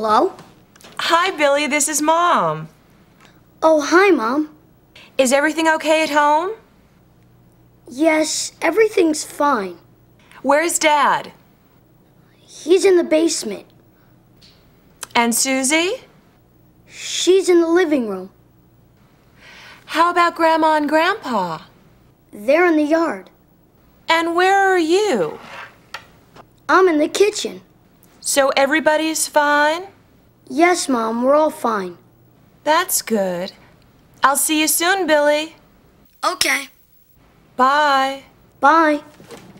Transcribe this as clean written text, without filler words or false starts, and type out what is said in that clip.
Hello? Hi, Billy. This is Mom. Oh, hi, Mom. Is everything okay at home? Yes, everything's fine. Where's Dad? He's in the basement. And Susie? She's in the living room. How about Grandma and Grandpa? They're in the yard. And where are you? I'm in the kitchen. So everybody's fine? Yes, Mom, we're all fine. That's good. I'll see you soon, Billy. Okay. Bye. Bye.